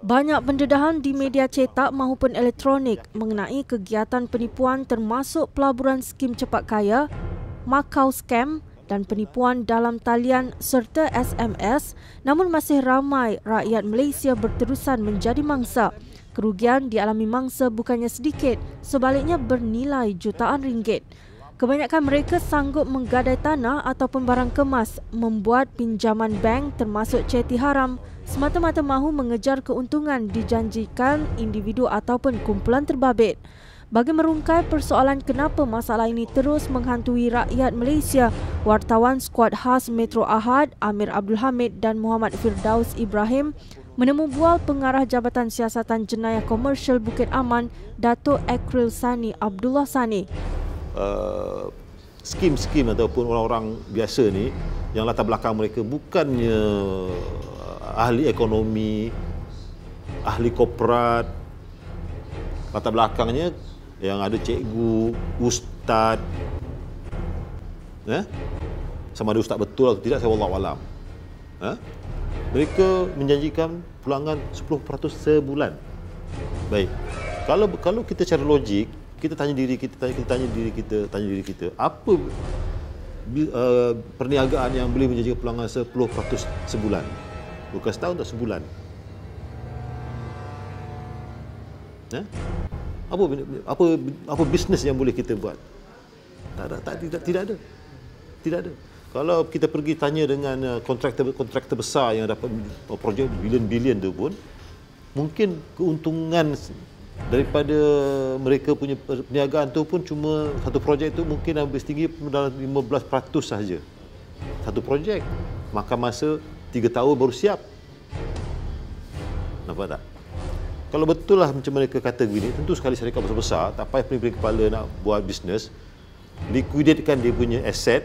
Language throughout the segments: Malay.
Banyak pendedahan di media cetak maupun elektronik mengenai kegiatan penipuan termasuk pelaburan skim cepat kaya, Macau Scam dan penipuan dalam talian serta SMS, namun masih ramai rakyat Malaysia berterusan menjadi mangsa. Kerugian dialami mangsa bukannya sedikit, sebaliknya bernilai jutaan ringgit. Kebanyakan mereka sanggup menggadai tanah ataupun barang kemas, membuat pinjaman bank termasuk ceti haram, semata-mata mahu mengejar keuntungan dijanjikan individu ataupun kumpulan terbabit. Bagi merungkai persoalan kenapa masalah ini terus menghantui rakyat Malaysia, wartawan skuad khas Metro Ahad, Amir Abdul Hamid dan Muhammad Firdaus Ibrahim menemu bual Pengarah Jabatan Siasatan Jenayah Komersial Bukit Aman, Datuk Ekril Sani Abdullah Sani. Skim-skim ataupun orang-orang biasa ni yang latar belakang mereka bukannya ahli ekonomi, ahli korporat, latar belakangnya yang ada cikgu, ustaz, sama ada ustaz betul atau tidak, saya wallahualam. Mereka menjanjikan pulangan 10% sebulan. Baik, kalau kita secara logik, kita tanya diri kita, apa perniagaan yang boleh menjanjikan pulangan 10% sebulan? Bukan setahun, tak sebulan. Apa bisnes yang boleh kita buat? Tidak ada. Kalau kita pergi tanya dengan kontraktor besar yang dapat projek bilion-bilion tu pun, mungkin keuntungan daripada mereka punya perniagaan tu pun cuma satu projek tu mungkin habis tinggi dalam 15% sahaja. Satu projek makan masa 3 tahun baru siap. Nampak tak? Kalau betul lah macam mereka kata begini, tentu sekali syarikat besar-besar tak payah pening-pening kepala nak buat bisnes, liquidatekan dia punya aset,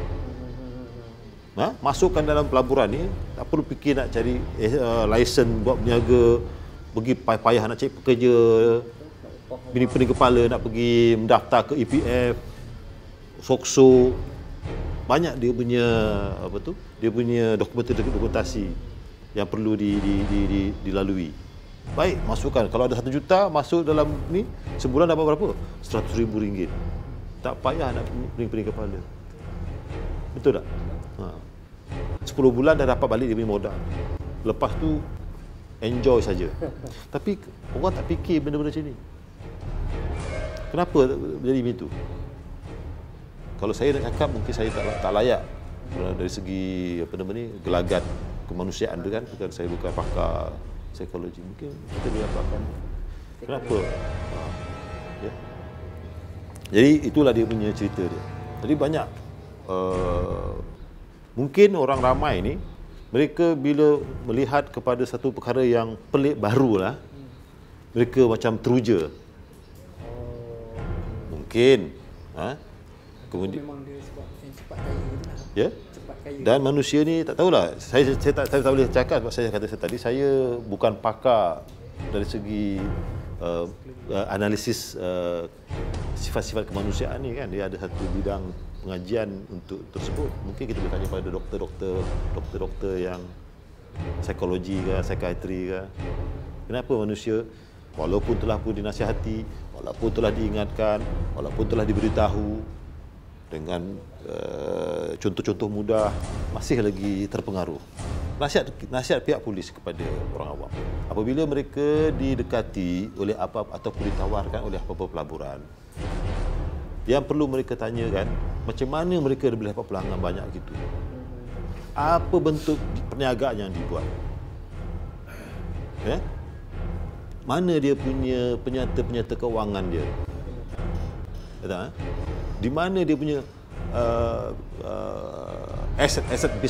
masukkan dalam pelaburan ni, tak perlu fikir nak cari lesen buat berniaga, pergi payah nak cari pekerja, pening-pening kepala nak pergi mendaftar ke EPF, SOKSO. Banyak dia punya dia punya dokumentasi yang perlu dilalui. Baik, masukkan. Kalau ada 1 juta masuk dalam ni, sebulan dapat berapa? RM100,000. Tak payah nak pening-pening kepala. Betul tak? 10 bulan dah dapat balik dia punya modal. Lepas tu enjoy saja. Tapi orang tak fikir benda-benda macam ni. Kenapa jadi begitu? Kalau saya nak cakap, mungkin saya tak layak dari segi gelagat kemanusiaan tu kan. Bukan, saya bukan pakar psikologi. Mungkin kita boleh dapatkan kenapa. Ya. Jadi itulah dia punya cerita dia. Jadi banyak mungkin orang ramai ni, mereka bila melihat kepada satu perkara yang pelik barulah, mereka macam teruja. Mungkin kemudian memang dia sebab cepat kaya gitulah. Ya. Cepat kaya. Dan manusia ni tak tahulah. Saya tak boleh cakap sebab saya kata tadi saya bukan pakar dari segi analisis sifat-sifat kemanusiaan ni kan. Dia ada satu bidang pengajian untuk tersebut. Mungkin kita boleh tanya pada doktor yang psikologi ke, psikiatri ke. Kenapa manusia walaupun telah pun dinasihati, walaupun telah diingatkan, walaupun telah diberitahu dengan contoh-contoh mudah, masih lagi terpengaruh. Nasihat pihak polis kepada orang awam, apabila mereka didekati oleh ataupun ditawarkan oleh apa-apa pelaburan, yang perlu mereka tanyakan, macam mana mereka boleh dapat pelanggan banyak gitu? Apa bentuk perniagaan yang dibuat? Mana dia punya penyata keuangan dia? Di mana dia punya aset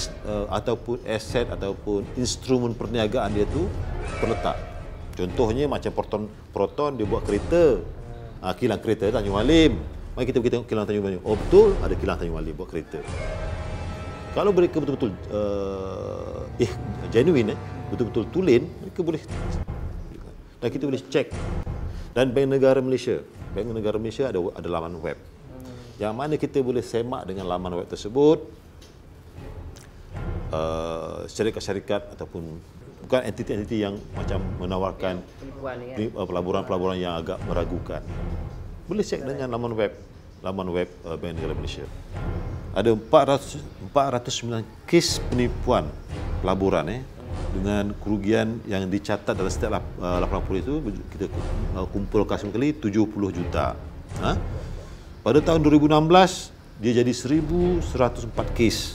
ataupun instrumen perniagaan dia tu terletak? Contohnya macam Proton dia buat kereta, kilang kereta Tanjung Malim. Mari kita pergi tengok kilang Tanjung Malim. Oh betul, ada kilang Tanjung Malim buat kereta. Kalau mereka betul-betul genuine, betul-betul tulen, mereka boleh, dan kita boleh cek. Dan Bank Negara Malaysia ada laman web, yang mana kita boleh semak dengan laman web tersebut syarikat-syarikat ataupun bukan entiti-entiti yang macam menawarkan pelaburan-pelaburan yang agak meragukan. Boleh cek dengan laman web Bank Negara Malaysia. Ada 409 kes penipuan pelaburan dengan kerugian yang dicatat dalam setiap laporan polis itu kita kumpulkan sekali 70 juta. Pada tahun 2016 dia jadi 1.104 kes.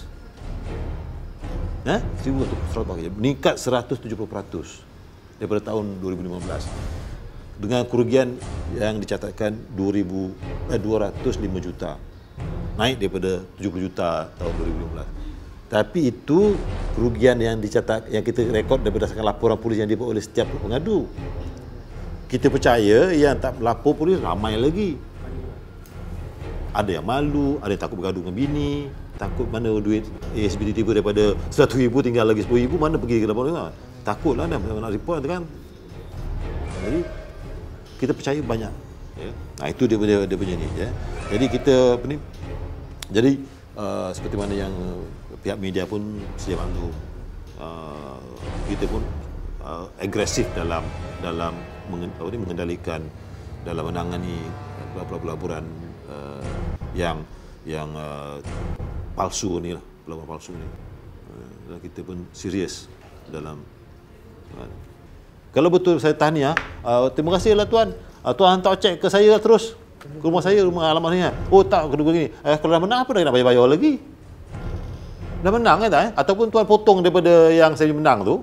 1.104, meningkat 170% daripada tahun 2015. Dengan kerugian yang dicatatkan 205 juta. Naik daripada 70 juta tahun 2015. Tapi itu kerugian yang dicatat, yang kita rekod berdasarkan laporan polis yang dibuat oleh setiap pengadu. Kita percaya yang tak melapor polis ramai lagi. Ada yang malu, ada yang takut bergaduh dengan bini, takut mana duit ASB tiba daripada 100,000 tinggal lagi 10,000, mana pergi ke laporan. Takutlah nak report kan. Jadi kita percaya banyak. Itu dia punya ni. Jadi kita jadi seperti mana yang pihak media pun sedia maklum, kita pun agresif dalam mengendalikan, dalam menangani pelaburan yang palsu ni lah, pelaburan palsu ni. Dan kita pun serius dalam. Kalau betul saya tahniah, terima kasihlah tuan. Tuan hantar cek ke saya terus. Ke rumah saya, rumah alamat ni. Oh tak, kedua gini. Kalau dah menang apa dah nak bayar-bayar lagi? Dah menang kan tak? Ataupun tuan potong daripada yang saya menang tu?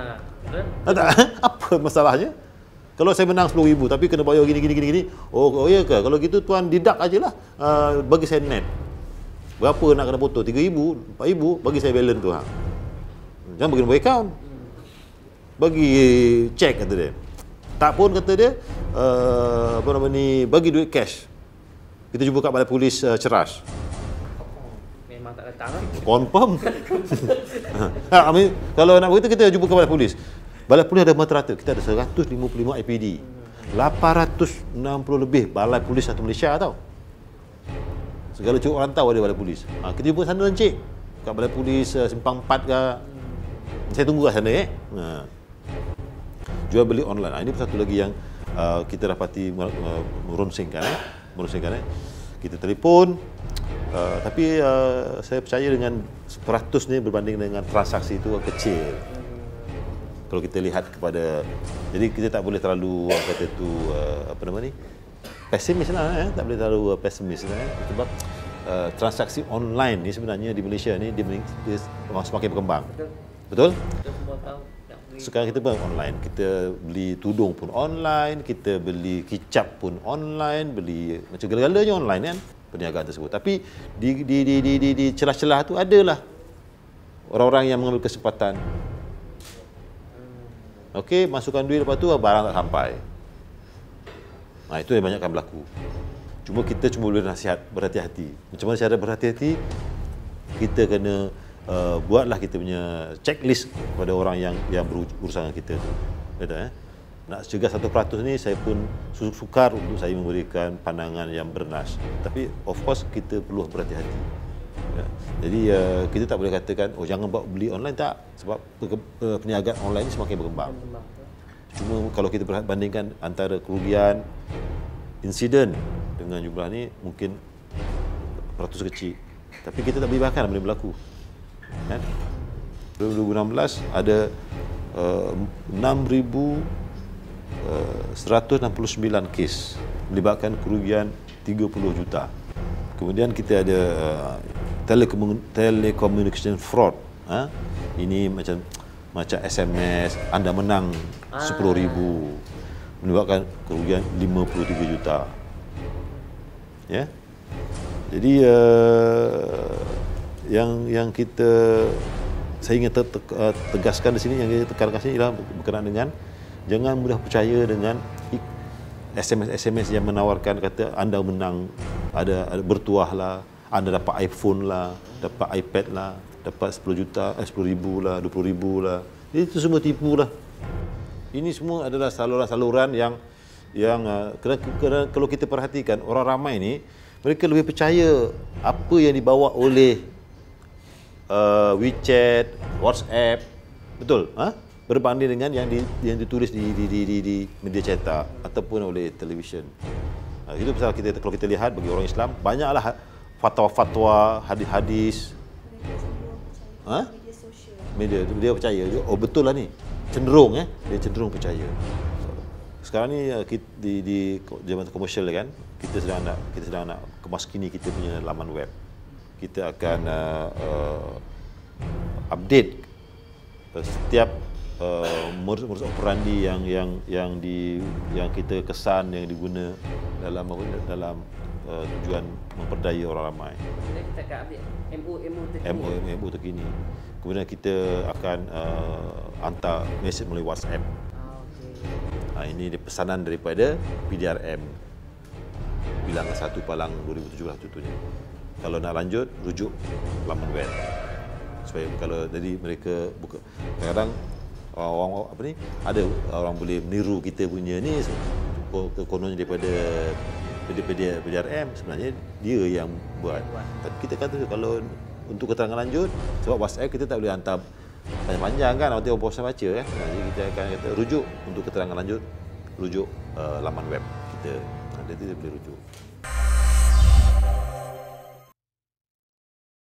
Apa masalahnya? Kalau saya menang 10,000 tapi kena bayar gini. Oh ya ke? Kalau gitu tuan deduct ajalah. Bagi saya net. Berapa nak kena potong? 3,000, 4,000, bagi saya balance tu. Jangan bagi nombor akaun. Bagi cek kata dia. Tak pun kata dia bagi duit cash. Kita jumpa kat balai polis Ceras. Memang tak datang lah. Confirm. Kalau nak begitu kita jumpa kat balai polis. Balai polis ada merata-rata. Kita ada 155 IPD. 860 lebih balai polis satu Malaysia tau. Segala curug rantau ada balai polis. Kita jumpa sana Encik. Kat balai polis Simpang 4 ke. Saya tunggu kat sana Jual beli online. Ini satu lagi yang kita dapati meronsingkan. Kita telefon, tapi saya percaya dengan 100 ni berbanding dengan transaksi itu kecil. Kalau kita lihat kepada, jadi kita tak boleh terlalu kata tu pesimis lah, tak boleh terlalu pesimis lah, sebab transaksi online ni sebenarnya di Malaysia ni dia semakin berkembang. Betul? Sekarang kita pun online, kita beli tudung pun online, kita beli kicap pun online, beli macam segala-galanya online kan perniagaan tersebut. Tapi di celah-celah tu adalah orang-orang yang mengambil kesempatan. Okey, masukkan duit, lepas tu barang tak sampai. Itu yang banyak akan berlaku. Kita boleh nasihat berhati-hati. Macam mana cara berhati-hati? Kita kena buatlah kita punya checklist kepada orang yang berurusan dengan kita tu. Betul Nak cegah 1% ni saya pun sukar untuk saya memberikan pandangan yang bernas. Tapi of course kita perlu berhati-hati. Jadi kita tak boleh katakan jangan beli online, tak, sebab perniagaan online ni semakin berkembang. Cuma kalau kita bandingkan antara kerugian insiden dengan jumlah ni mungkin peratus kecil. Tapi kita tak boleh bahkan benda berlaku. 2016 ada 6,169 kes melibatkan kerugian 30 juta. Kemudian kita ada telecommunication fraud. Ini macam SMS anda menang 10,000 melibatkan kerugian 53 juta. Jadi yang saya ingin tegaskan di sini, yang kita tekankan sini ialah berkenaan dengan jangan mudah percaya dengan SMS yang menawarkan kata anda menang, ada bertuah lah, anda dapat iPhone lah, dapat iPad lah, dapat 10 juta, 10,000 lah, 20,000 lah. Itu semua tipu lah. Ini semua adalah saluran-saluran yang kalau kita perhatikan, orang ramai ni mereka lebih percaya apa yang dibawa oleh WeChat, WhatsApp, betul? berbanding dengan yang ditulis di media cetak ataupun oleh televisyen. Itu pasal kalau kita lihat bagi orang Islam banyaklah fatwa-fatwa, hadis-hadis. Media dia percaya. Oh betul lah ni. Cenderung dia cenderung percaya. Sekarang ni di zaman komersial kan, kita sedang nak kemaskini kita punya laman web. Kita akan update setiap modus operandi yang kita kesan yang diguna dalam tujuan memperdaya orang ramai. Kita akan update MO terkini. Kemudian kita akan hantar mesej melalui WhatsApp. Ini pesanan daripada PDRM bilangan 1 Palang 2017 contohnya. Kalau nak lanjut, rujuk laman web. Supaya kalau jadi mereka buka. Kadang-kadang orang ada orang boleh meniru kita punya ni kononnya daripada PDRM, sebenarnya dia yang buat. Tapi kita kata kalau untuk keterangan lanjut, sebab WhatsApp kita tak boleh hantar panjang-panjang kan, nanti orang bosan baca kan. Jadi kita akan kata rujuk untuk keterangan lanjut, rujuk laman web kita. Nanti dia boleh rujuk.